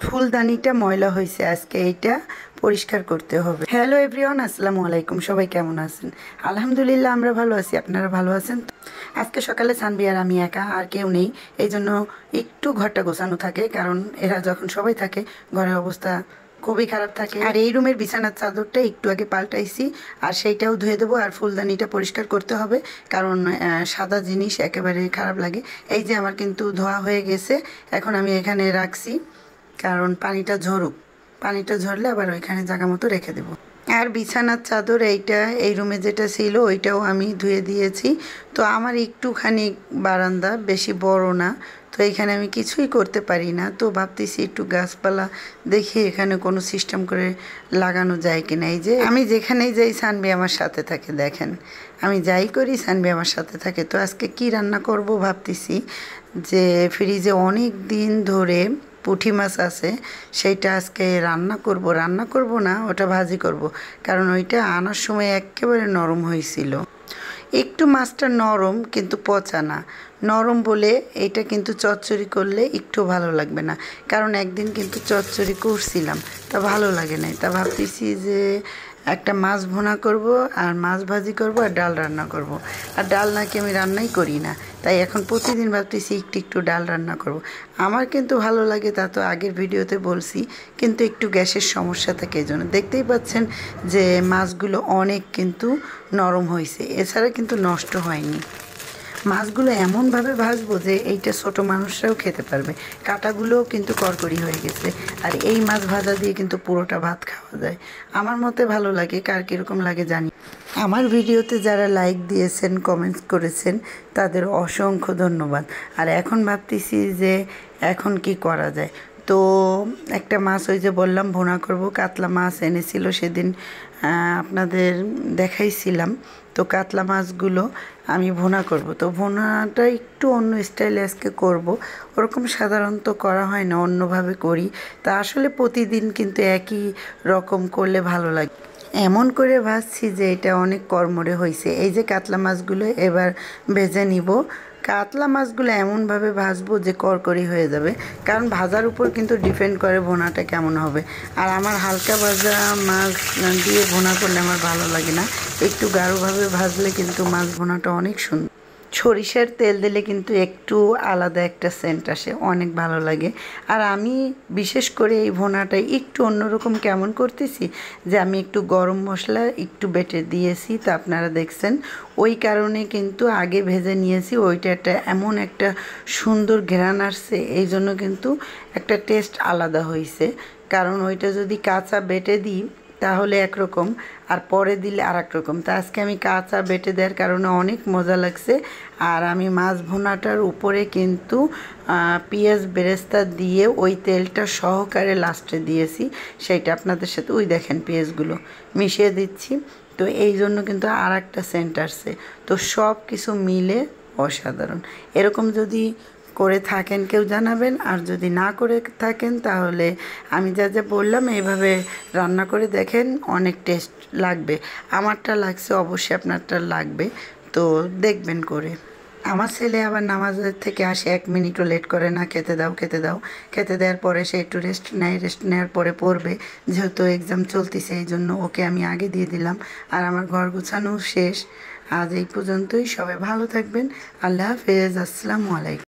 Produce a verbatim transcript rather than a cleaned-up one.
ফুলদানিটা ময়লা হয়েছে, আজকে এইটা পরিষ্কার করতে হবে। হ্যালো এভরিওয়ান, আসসালামু আলাইকুম। সবাই কেমন আছেন? আলহামদুলিল্লাহ আমরা ভালো আছি। আপনারা ভালো আছেন? আজকে সকালে সানবি আর আমি একা, আর কেউ নেই, এই জন্য একটু ঘরটা গোছানো থাকে, কারণ এরা যখন সবাই থাকে ঘরের অবস্থা খুবই খারাপ থাকে। আর এই রুমের বিছানার চাদরটা একটু আগে পাল্টাইছি, আর সেইটাও ধুয়ে দেবো। আর ফুলদানিটা পরিষ্কার করতে হবে, কারণ সাদা জিনিস একেবারে খারাপ লাগে। এই যে আমার কিন্তু ধোয়া হয়ে গেছে, এখন আমি এখানে রাখছি, কারণ পানিটা ঝরুক, পানিটা ঝরলে আবার ওইখানে জায়গা মতো রেখে দেবো। আর বিছানার চাদর এইটা এই রুমে যেটা ছিল ওইটাও আমি ধুয়ে দিয়েছি। তো আমার একটুখানি বারান্দা, বেশি বড় না, তো এখানে আমি কিছুই করতে পারি না। তো ভাবতেছি একটু গাছপালা দেখি এখানে কোনো সিস্টেম করে লাগানো যায় কিনা। এই যে আমি যেখানেই যাই সানবি আমার সাথে থাকে, দেখেন আমি যাই করি সানবি আমার সাথে থাকে। তো আজকে কি রান্না করব ভাবতেছি, যে ফ্রিজে অনেক দিন ধরে পুঁটি মাছ আছে, সেইটা আজকে রান্না করব। রান্না করব না, ওটা ভাজি করব, কারণ ওইটা আনার সময় একেবারে নরম হয়েছিল। একটু মাছটা নরম, কিন্তু পচা না। নরম বলে এটা কিন্তু চচ্চড়ি করলে একটু ভালো লাগবে না, কারণ একদিন কিন্তু চচ্চড়ি করছিলাম, তা ভালো লাগে নাই। তা ভাবতেছি যে একটা মাছ ভুনা করব, আর মাছ ভাজি করব, আর ডাল রান্না করব। আর ডাল নাকি আমি রান্নাই করি না, তাই এখন প্রতিদিন ভাবতেছি একটু একটু ডাল রান্না করব। আমার কিন্তু ভালো লাগে, তা তো আগের ভিডিওতে বলছি, কিন্তু একটু গ্যাসের সমস্যা থাকে, এই জন্য। দেখতেই পাচ্ছেন যে মাছগুলো অনেক কিন্তু নরম হয়েছে, এছাড়া কিন্তু নষ্ট হয়নি। মাছগুলো এমনভাবে ভাজবো যে এইটা ছোটো মানুষরাও খেতে পারবে। কাঁটাগুলোও কিন্তু করকরি হয়ে গেছে, আর এই মাছ ভাজা দিয়ে কিন্তু পুরোটা ভাত খাওয়া যায়। আমার মতে ভালো লাগে, কার কীরকম লাগে জানি। আমার ভিডিওতে যারা লাইক দিয়েছেন, কমেন্টস করেছেন, তাদের অসংখ্য ধন্যবাদ। আর এখন ভাবতেছি যে এখন কি করা যায়। তো একটা মাছ, ওই যে বললাম ভুনা করব, কাতলা মাছ এনেছিল সেদিন, আপনাদের দেখাইছিলাম। তো কাতলা মাছগুলো আমি ভুনা করব। তো ভুনাটা একটু অন্য স্টাইলে আজকে করব, ওরকম সাধারণত করা হয় না, অন্যভাবে করি। তা আসলে প্রতিদিন কিন্তু একই রকম করলে ভালো লাগে। এমন করে ভাজছি যে এটা অনেক কড়মড়ে হয়েছে। এই যে কাতলা মাছগুলো এবার ভেজে নিব। কাতলা মাছগুলো এমনভাবে ভাজবো যে করকরি হয়ে যাবে, কারণ ভাজার উপর কিন্তু ডিপেন্ড করে ভুনাটা কেমন হবে। আর আমার হালকা ভাজা মাছ দিয়ে ভুনা করলে আমার ভালো লাগে না, একটু গাঢ়ভাবে ভাজলে কিন্তু মাছ ভুনাটা অনেক সুন্দর। সরিষার তেল দিলে কিন্তু একটু আলাদা একটা সেন্ট আসে, অনেক ভালো লাগে। আর আমি বিশেষ করে এই ভুনাটা একটু অন্যরকম কেমন করতেছি, যে আমি একটু গরম মশলা একটু বেটে দিয়েছি, তা আপনারা দেখছেন। ওই কারণে কিন্তু আগে ভেজে নিয়েছি, ওইটা একটা এমন একটা সুন্দর ঘ্রাণ আসছে, এই জন্য কিন্তু একটা টেস্ট আলাদা হয়েছে। কারণ ওইটা যদি কাঁচা বেটে দিই তাহলে একরকম, আর পরে দিলে আর এক রকম। তা আজকে আমি কাঁচা বেটে দেওয়ার কারণে অনেক মজা লাগছে। আর আমি মাছ ভুনাটার উপরে কিন্তু পেঁয়াজ বেরেস্তা দিয়ে ওই তেলটা সহকারে লাস্টে দিয়েছি, সেইটা আপনাদের সাথে, ওই দেখেন পেঁয়াজগুলো মিশিয়ে দিচ্ছি। তো এই জন্য কিন্তু আর একটা সেন্ট আসছে। তো সব কিছু মিলে অসাধারণ। এরকম যদি করে থাকেন কেউ জানাবেন, আর যদি না করে থাকেন তাহলে আমি যা যা বললাম এইভাবে রান্না করে দেখেন, অনেক টেস্ট লাগবে। আমারটা লাগছে, অবশ্যই আপনারটা লাগবে, তো দেখবেন করে। আমার ছেলে আবার নামাজের থেকে আসে, এক মিনিটও লেট করে না, খেতে দাও খেতে দাও। খেতে দেওয়ার পরে সে একটু রেস্ট নেয়, রেস্ট নেওয়ার পরে পড়বে, যেহেতু এক্সাম চলতেছে এই জন্য ওকে আমি আগে দিয়ে দিলাম। আর আমার ঘর গোছানো শেষ। আজ এই পর্যন্তই, সবাই ভালো থাকবেন। আল্লাহ হাফেজ, আসসালামু আলাইকুম।